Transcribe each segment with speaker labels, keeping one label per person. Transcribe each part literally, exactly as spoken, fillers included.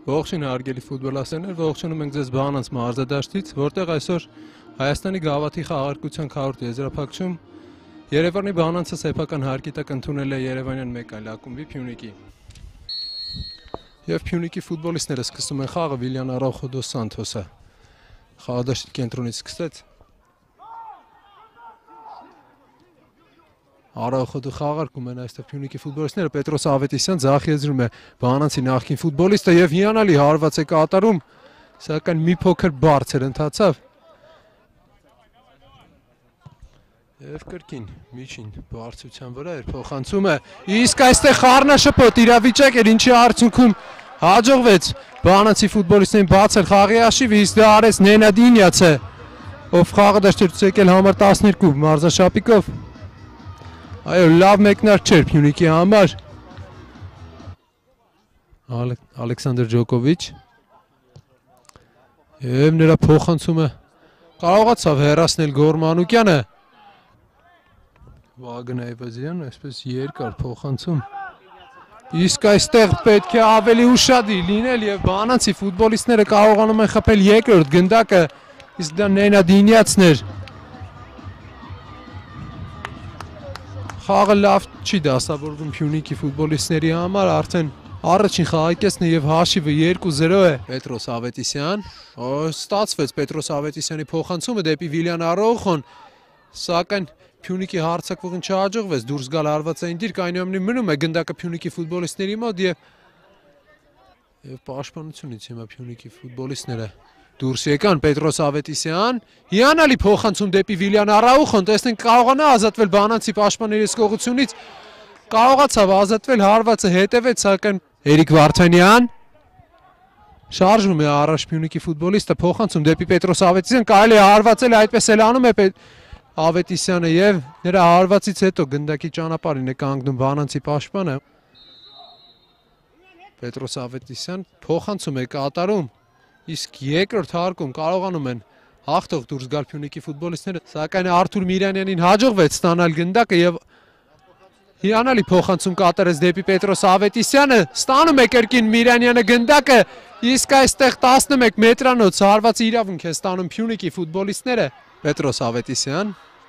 Speaker 1: Ողջույն հարգելի ֆուտբոլասերներ, ողջունում ենք ձեզ Բանանց մարզադաշտից, որտեղ այսօր Հայաստանի գավաթի խաղարկության քառորդ եզրափակում Երևանի Բանանցը սեփական հարկի տակ ընդունել է Երևանյան մեկ այլ ակումբի Փյունիկի։ Եվ Փյունիկի ֆուտբոլիստները սկսում են խաղը Վիլյան Արաուխո դոս Սանթոսը խաղադաշտի կենտրոնից սկսեց Արաուխո դու խաղարկում են այստեղ Փյունիկի ֆուտբոլիստները, Պետրոս Ավետիսյան ձախ եզրում է Բանանցի նախկին ֆուտբոլիստը եւ հիանալի հարված է կատարում, սակայն մի փոքր բարձր ընթացավ։ Եվ կրկին միջին բարձրության վրա էր փոխանցումը, իսկ այստեղ խառնաշփոթ իրավիճակ էր, ինչի արդյունքում հաջողվեց Բանանցի ֆուտբոլիստներին բացել խաղի հաշիվը, իսկ դա արեց Նենադինյացը, ով խաղը դաշտերից եկել համար տասներկու մարզաշապիկով։ Այո, լավ մեկնարկ չէր Փյունիկի համար։ Ալեքսանդր Ջոկովիչ եւ նրա փոխանցումը կարողացավ հեռացնել Գոր Մանուկյանը։ Վագն Այվազյան, այսպես երկար փոխանցում։ Իսկ այստեղ պետք է ավելի ուշադիր լինել եւ Բանանցի ֆուտբոլիստները կարողանում են խփել երկրորդ գնդակը, իսկ դա Նենադինյացն էր։ Խաղը լավ չի դասավորվում Փյունիկի ֆուտբոլիստների համար, արդեն առաջին խաղակեսն է եւ հաշիվը երկու զրո է։ Պետրոս Ավետիսյան, ստացվեց Պետրոս Ավետիսյանի փոխանցումը դեպի Վիլյան Արաուխոն, սակայն Փյունիկի հարձակվողին չհաջողվեց դուրս գալ հարվածային դիրք, այնուամենայնիվ մնում է գնդակը Փյունիկի ֆուտբոլիստների մոտ եւ եւ պաշտպանությունից հիմա Փյունիկի ֆուտբոլիստները դուրս եկան Պետրոս Ավետիսյան, հիանալի փոխանցում դեպի Վիլյան Արաուխոն, տեսնենք կարողանա ազատվել Բանանցի պաշտպանների սկողությունից, կարողացավ ազատվել, հարվածը հետևեց, սակայն Էրիկ Վարդանյան շարժում է առաջ Փյունիկի ֆուտբոլիստը, փոխանցում դեպի Պետրոս Ավետիսյան, կարելի է հարվածել, այդպես էլ անում է Ավետիսյանը եւ նրա հարվածից հետո գնդակի ճանապարհին է կանգնում Բանանցի պաշտպանը։ Պետրոս Ավետիսյան փոխանցում է կատարում, իսկ երկրորդ հարկում կարողանում են հաղթող դուրս գալ Փյունիկի ֆուտբոլիստները, սակայն Արթուր Միրյանյանին հաջողվեց ստանալ գնդակը եւ հիանալի փոխանցում կատարեց դեպի Պետրոս Ավետիսյանը, ստանում է կրկին Միրյանյանը գնդակը, իսկ այստեղ տասնմեկ մետրանոց հարվածի իրավունք է ստանում Փյունիկի ֆուտբոլիստները։ Պետրոս Ավետիսյան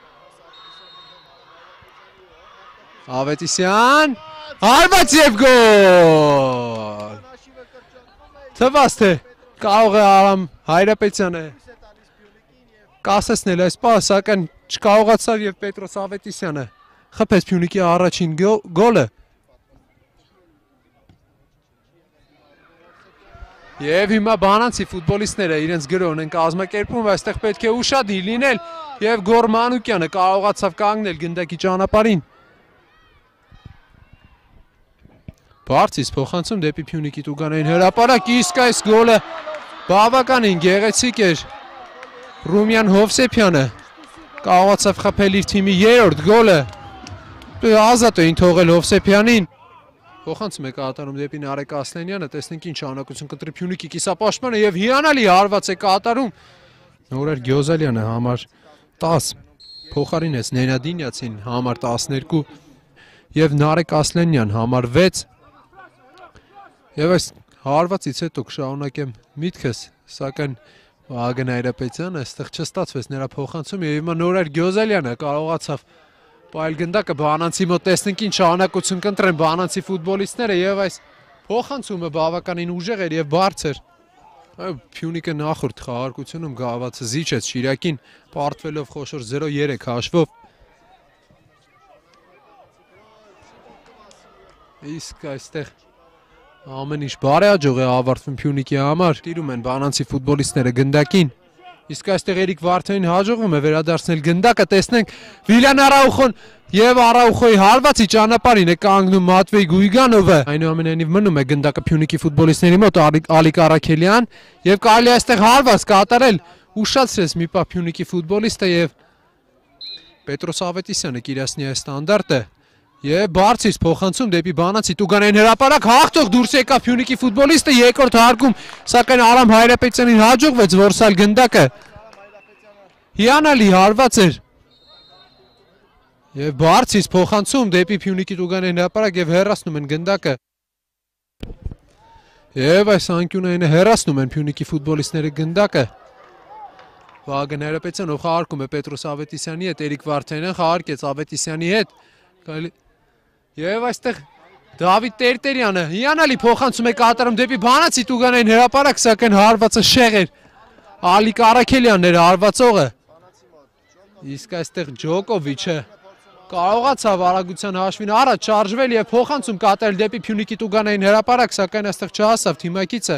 Speaker 1: Ավետիսյան հարված եւ գոլ։ Թվաց թե կարող է Արամ Հայրապետյանը կասեցնել այս պահը, սակայն չկարողացավ եւ Պետրոս Ավետիսյանը խփեց Փյունիկի առաջին գոլը։ Եվ հիմա Բանանցի ֆուտբոլիստները իրենց գրոհն են կազմակերպում, այստեղ պետք է ուշադիր լինել եւ Գոր Մանուկյանը կարողացավ կանգնել գնդակի ճանապարհին։ Բարձից փոխանցում դեպի Փյունիկի տուգանային հրապարակ, իսկ այս գոլը բավականին գեղեցիկ էր։ Ռումյան Հովսեփյանը կարողացավ խփել իր թիմի երրորդ գոլը։ Ազատ էին թողել Հովսեփյանին։ Փոխանցում է կատարում դեպի Նարեկ Ասլենյանը, տեսնենք ինչ անհակություն կտրի Փյունիկի կիսապաշտպանը եւ հիանալի հարված է կատարում։ Նորեր Գյոզալյանը համար տաս փոխարինեց Նենադինյացին համար տասներկու եւ Նարեկ Ասլենյան համար վեց։ Եվ այս հարվածից հետո կշարունակեմ միտքս, սակայն Վագն Այրապետյանը այստեղ չստացվեց նրա փոխանցումը եւ հիմա Նորեր Գյոզալյանը կարողացավ Պայել գնդակը Բանանցի մոտ, տեսնենք ինչ անհակություն կընտրեն Բանանցի ֆուտբոլիստները եւ այս փոխանցումը բավականին ուժեղ էր եւ բարձր։ Այո, Փյունիկը նախորդ խաղարկությունում գավաթը զիջեց Շիրակին, պարտվելով խոշոր զրո երեք հաշվով։ Իսկ այստեղ ամեն ինչ բարեհաջող է ավարտվում Փյունիկի համար։ Տիրում են Բանանցի ֆուտբոլիստները գնդակին։ Իսկ այստեղ Էրիկ Վարդանին հաջողվում է վերադարձնել գնդակը, տեսնենք Վիլյան Արաուխոն եւ Արաուխոյի հարվածի ճանապարհին է կանգնում Մատվեյ Գույգանովը։ Այնուամենայնիվ մնում է գնդակը Փյունիկի ֆուտբոլիստների մոտ Ալիկ Արաքելյան եւ կարելի է այստեղ հարված կատարել, ուշացրեց մի պահ Փյունիկի ֆուտբոլիստը եւ Պետրոս Ավետիսյանը կիրասնի այս ստանդարտը եւ բարձից փոխանցում դեպի Բանանցի տուգանային հրապարակ, հաղթող դուրս եկավ Փյունիկի ֆուտբոլիստը երկրորդ հարկում, սակայն Արամ Հայրապետյանին հաջողվեց որսալ գնդակը։ Հիանալի հարված էր։ Եվ բարձից փոխանցում դեպի Փյունիկի տուգանային հրապարակ եւ հեռացնում են գնդակը։ Եվ այս անկյունայինը հեռացնում են Փյունիկի ֆուտբոլիստները գնդակը։ Վագն Հայրապետյանով խաղարկում է Պետրոս Ավետիսյանի հետ, Էրիկ Վարդանյանն խաղարկեց Ավետիսյանի հետ։ Եվ այստեղ Դավիթ Տերտերյանը հիանալի փոխանցում է կատարում դեպի Բանացի Տուգանային հրապարակ, սակայն հարվածը շեղ էր։ Ալիկ Արաքելյանն էր հարվածողը։ Իսկ այստեղ Ջոկովիչը կարողացավ արագության հաշվին առաջ շարժվել եւ փոխանցում կատարել դեպի Փյունիկի Տուգանային հրապարակ, սակայն այստեղ չհասավ թիմակիցը։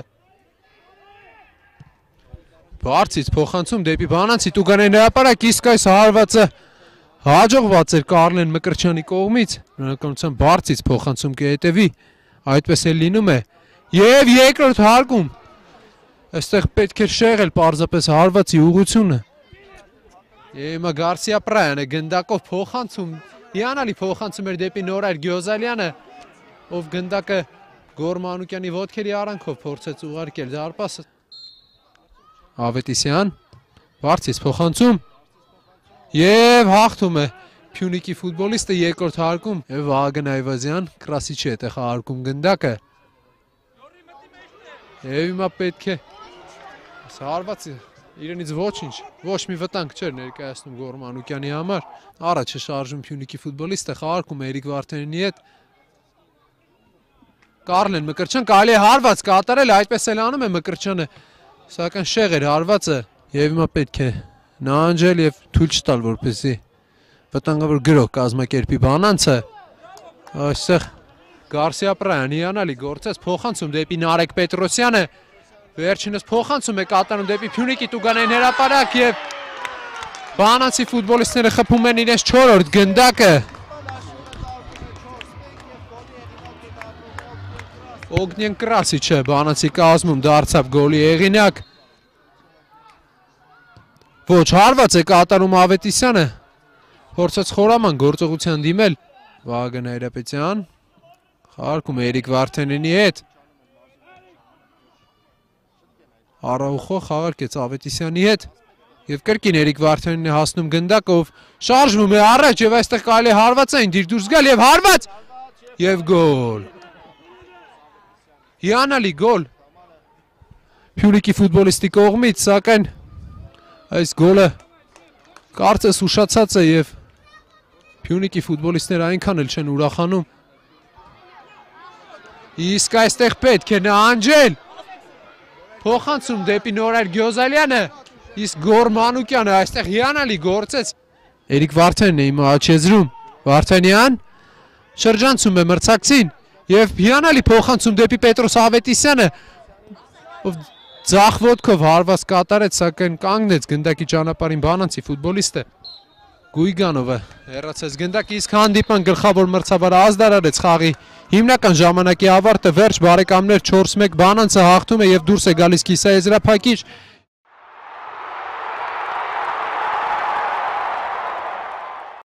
Speaker 1: Բարձից փոխանցում դեպի Բանացի Տուգանային հրապարակ, իսկ այս հարվածը հաջողված էր Կարլեն Մկրտչյանի կողմից, բնականության բարձից փոխանցում կհետևի, այդպես էլ լինում է։ Եվ երկրորդ հարկում այստեղ պետք էր շեղել պարզապես հարվածի ուղղությունը։ Եվ հիմա Գարսիա Պրայանը գնդակով փոխանցում, հիանալի փոխանցում էր դեպի Նորայր Գյոզալյանը, ով գնդակը Գոր Մանուկյանի ոտքերի արանքով փորձեց ուղարկել դարպասը։ Ավետիսյան, բարձից փոխանցում եւ հաղթում է Փյունիկի ֆուտբոլիստը երկրորդ հարկում եւ Վահագն Այվազյան Կրասիչի հետ է խաղարկում գնդակը։ Եվ հիմա պետք է հարվածը իրենից ոչինչ, ոչ մի վտանգ չէր ներկայացնում Գոր Մանուկյանի համար։ Առաջ է շարժում Փյունիկի ֆուտբոլիստը խաղարկում է Էրիկ Վարդանյանի հետ։ Կարլեն Մկրտչյան կարելի է հարված կատարել, այդպես էլ անում է Մկրտչյանը, սակայն շեղ էր հարվածը եւ հիմա պետք է նահանջել եւ թույլ չտալ, որպեսզի վտանգավոր գրող կազմակերպի Բանանցը։ Այստեղ Գարսիա Պրայան հիանալի գործեց, փոխանցում դեպի Նարեկ Պետրոսյանը, վերջինս փոխանցում է կատարում դեպի Փյունիկի Տուգանային հրապարակ եւ Բանանցի ֆուտբոլիստները խփում են իրենց չորրորդ գնդակը։ Օգնեն Կրասիչը Բանանցի կազմում դարձավ գոլի հեղինակ։ Ոչ, հարված է կատարում Ավետիսյանը, փորձեց խորաման գործողության դիմել Վահագն Հայրապետյան, խաղարկում է Էրիկ Վարդանյանի հետ։ Արաուխո խաղարկեց Ավետիսյանի հետ եւ կրկին Էրիկ Վարդանյանն է հասնում գնդակով, շարժվում է առաջ եւ այստեղ կարելի է հարվածային դիր դուրս գալ եւ հարված եւ գոլ։ Հիանալի գոլ Փյունիկի ֆուտբոլիստի կողմից, սակայն այս գոլը կարծես ուշացած է եւ Փյունիկի ֆուտբոլիստները այնքան էլ չեն ուրախանում։ Իսկ այստեղ պետք է նահանջել։ Փոխանցում դեպի Նորայր Գյոզալյանը, իսկ Գոր Մանուկյանը այստեղ հիանալի գործեց։ Էրիկ Վարդանյանն է հիմա աչեզրում։ Վարդանյան շրջանցում է մրցակցին եւ հիանալի փոխանցում դեպի Պետրոս Ավետիսյանը, ով ձախ ոտքով հարված կատարեց, սակայն կանգնեց գնդակի ճանապարհին Բանանցի ֆուտբոլիստը։ Գույգանովը հեռացեց գնդակի, իսկ հանդիպան գլխավոր մրցավարը ազդարարեց խաղի հիմնական ժամանակի ավարտը, վերջ բարեկամներ, չորս մեկ Բանանցը հաղթում է եւ դուրս է գալիս կիսաեզրափակիչ։